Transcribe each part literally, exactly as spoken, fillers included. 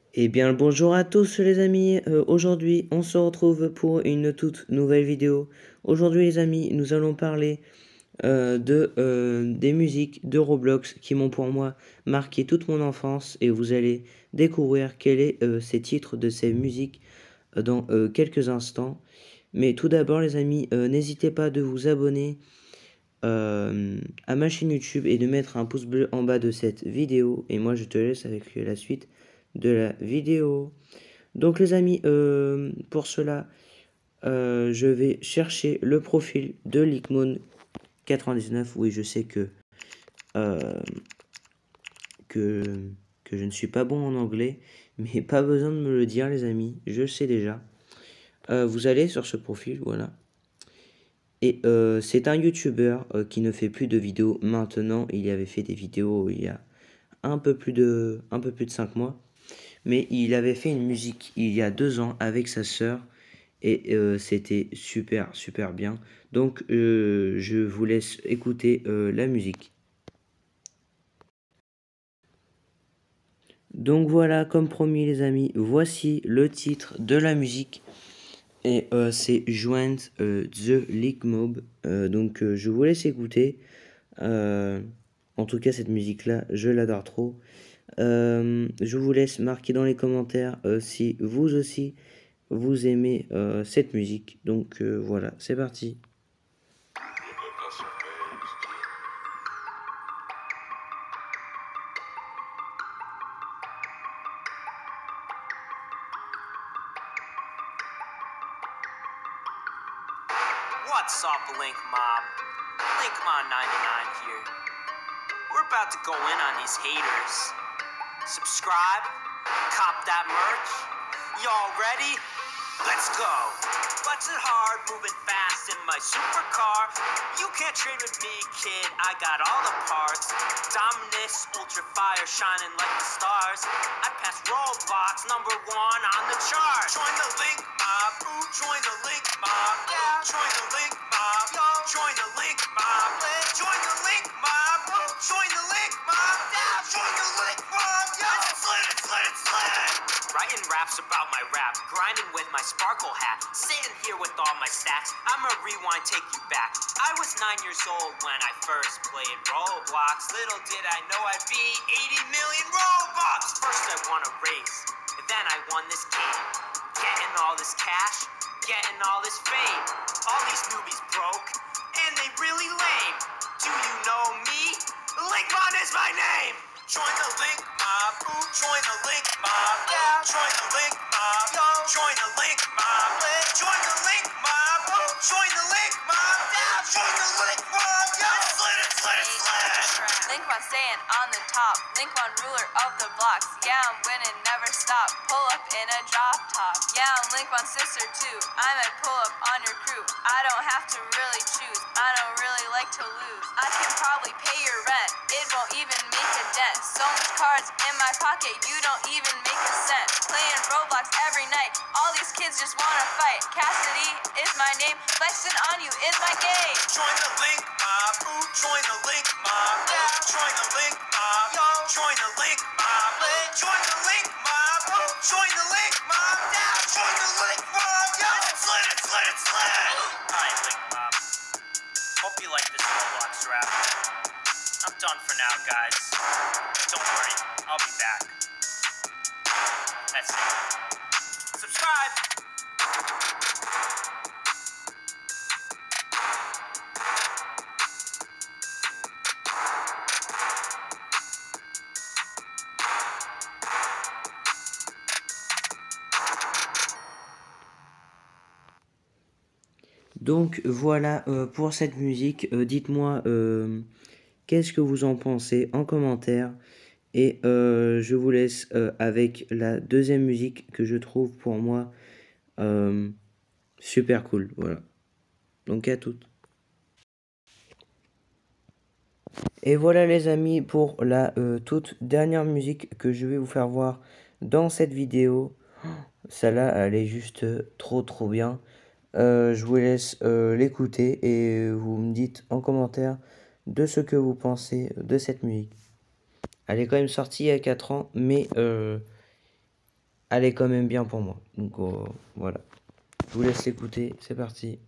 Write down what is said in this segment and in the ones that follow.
Eh bien, bonjour à tous les amis, euh, aujourd'hui on se retrouve pour une toute nouvelle vidéo. Aujourd'hui les amis, nous allons parler euh, de, euh, des musiques de Roblox qui m'ont pour moi marqué toute mon enfance et vous allez découvrir quels sont euh, ces titres de ces musiques euh, dans euh, quelques instants. Mais tout d'abord les amis, euh, n'hésitez pas de vous abonner euh, à ma chaîne YouTube et de mettre un pouce bleu en bas de cette vidéo. Et moi je te laisse avec la suite de la vidéo. Donc les amis, euh, pour cela, euh, je vais chercher le profil de Lickmoon quatre-vingt-dix-neuf. Oui, je sais que, euh, que, que je ne suis pas bon en anglais, mais pas besoin de me le dire les amis, je sais déjà. Euh, vous allez sur ce profil, voilà. Et euh, c'est un YouTuber euh, qui ne fait plus de vidéos maintenant. Il y avait fait des vidéos il y a un peu plus de, un peu plus de cinq mois. Mais il avait fait une musique il y a deux ans avec sa sœur. Et euh, c'était super, super bien. Donc, euh, je vous laisse écouter euh, la musique. Donc voilà, comme promis les amis, voici le titre de la musique. Et euh, c'est Joint euh, The League Mob. Euh, donc euh, je vous laisse écouter. Euh, en tout cas, cette musique-là, je l'adore trop. Euh, je vous laisse marquer dans les commentaires euh, si vous aussi vous aimez euh, cette musique. Donc euh, voilà, c'est parti. What's up, Link Mob? Linkmon ninety-nine here. We're about to go in on these haters. Subscribe, cop that merch. Y'all ready? Let's go. Flexing hard, moving fast in my supercar. You can't trade with me, kid. I got all the parts. Dominus, ultra fire, shining like the stars. I pass Roblox, number one on the chart. Join the Link Mob. Ooh, join the Link Mob. Yeah, join the Link Mob. Yo, join the Link Mob. Join the Link Mob. Ooh, join the Link Mob. Yeah, join the Link Mob. Yo, it's lit, it's lit, it's lit. Writing raps about my rap, grinding with my sparkle hat, sitting here with all my stats. I'ma rewind, take you back. I was nine years old when I first played Roblox. Little did I know I'd be eighty million Robux. First I won a race, then I won this game. Getting all this cash, getting all this fame. All these newbies broke, and they really lame. Do you know me? Linkmon is my name. Join the Link Mob, ooh, join the Link Mob, yeah, join the Link Mob, yo, join the Link Mob, join the Link Mob, ooh, join the Link Mob, yeah, join the Link Mob, yo, it's lit, it's lit, it's lit. Linkmon staying on the top, Linkmon ruler of the blocks, yeah, I'm winning, never stop, pull up in a drop top, yeah, I'm Linkmon's sister too, I might pull up on your crew, I don't have to really choose, I don't really like to lose, I can probably pay your rent, it won't even make a dent. So much cards in my pocket, you don't even make a cent. Playing Roblox every night, all these kids just wanna fight. Cassidy is my name, flexing on you is my game. Join the Link Mob, ooh, join the Link Mob, yeah, join the Link Mob, yo, join the Link Mob, join the Link Mob, ooh, join the Link Mob, yeah, join the Link Mob, yo, it's lit, it's lit, it's lit. Hi, Link Mob. Hope you like this Roblox rap. I'm done for now, guys. Don't worry, I'll be back. That's it. Subscribe! Donc voilà euh, pour cette musique. Euh, Dites-moi euh, qu'est-ce que vous en pensez en commentaire. Et euh, je vous laisse euh, avec la deuxième musique que je trouve pour moi euh, super cool. Voilà. Donc à toutes. Et voilà les amis pour la euh, toute dernière musique que je vais vous faire voir dans cette vidéo. Celle-là, elle est juste trop trop bien. Euh, je vous laisse euh, l'écouter et vous me dites en commentaire de ce que vous pensez de cette musique. Elle est quand même sortie il y a quatre ans, mais euh, elle est quand même bien pour moi. Donc euh, voilà. Je vous laisse l'écouter, c'est parti.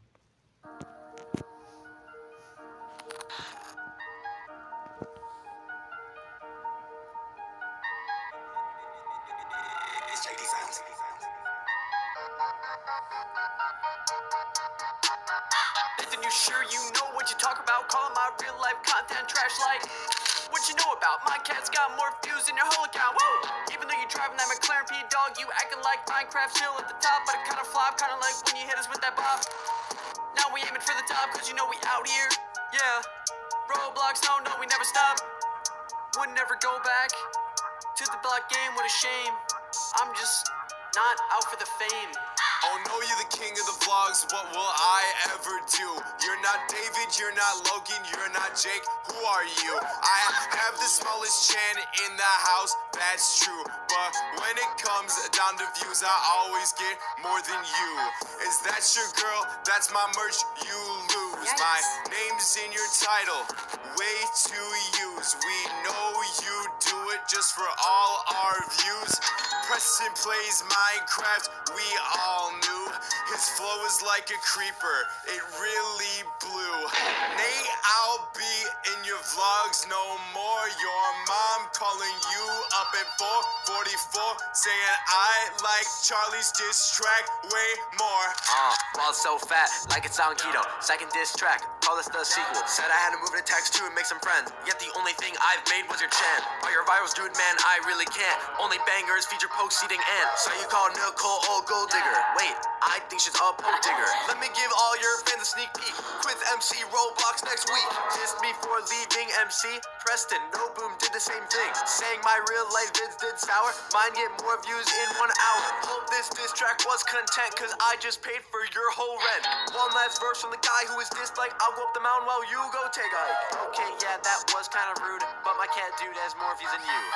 Nathan, you sure you know what you talk about? Calling my real life content trash like what you know about? My cat's got more views than your whole account. Woo! Even though you driving that McLaren P dog, you acting like Minecraft still at the top, but it kinda flop, kinda like when you hit us with that bop. Now we aiming for the top, cause you know we out here. Yeah. Roblox, no, no, we never stop. Would never go back to the block game, what a shame. I'm just not out for the fame. Oh no, you're the king of the vlogs, what will I ever do? You're not David, you're not Logan, you're not Jake, who are you? I have the smallest chan in the house, that's true. But when it comes down to views, I always get more than you. Is that your girl? That's my merch, you lose. Yikes. My name's in your title, way to use. We know you do it just for all our views. Preston plays Minecraft, we all knew. His flow is like a creeper, it really blew. Nate, I'll be in your vlogs no more. Your mom calling you up at four forty-four, saying I like Charlie's diss track way more. Uh, ball so fat, like it's on keto. Second diss track, call this the sequel. Said I had to move to text two and make some friends. Yet the only thing I've made was your chan. All your virals, dude, man, I really can't. Only bangers feature post seating and. So you call Nicole old gold digger. Wait, I think she's a poke digger. Let me give all your fans a sneak peek. With M C Roblox next week. Dissed me for leaving M C. Preston, no boom, did the same thing. Saying my real life vids did sour. Mine get more views in one hour. Hope this diss track was content, cause I just paid for your whole rent. One last verse from the guy who is dissed like I'll go up the mountain while you go take a hike. Okay, yeah, that was kinda rude, but my cat dude has more views than you.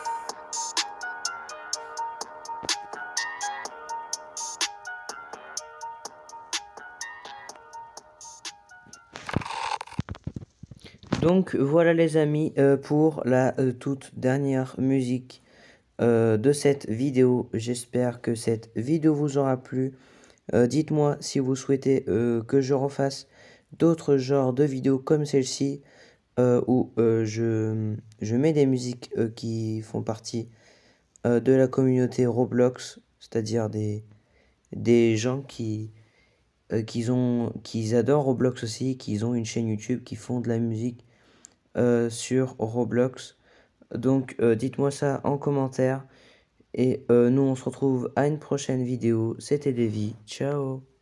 Donc voilà les amis euh, pour la euh, toute dernière musique euh, de cette vidéo. J'espère que cette vidéo vous aura plu. Euh, dites-moi si vous souhaitez euh, que je refasse d'autres genres de vidéos comme celle-ci euh, où euh, je, je mets des musiques euh, qui font partie euh, de la communauté Roblox, c'est-à-dire des, des gens qui, euh, qui, ont, qui adorent Roblox aussi, qui ont une chaîne YouTube, qui font de la musique Euh, sur Roblox. Donc euh, dites-moi ça en commentaire et euh, nous on se retrouve à une prochaine vidéo. C'était Davy, ciao.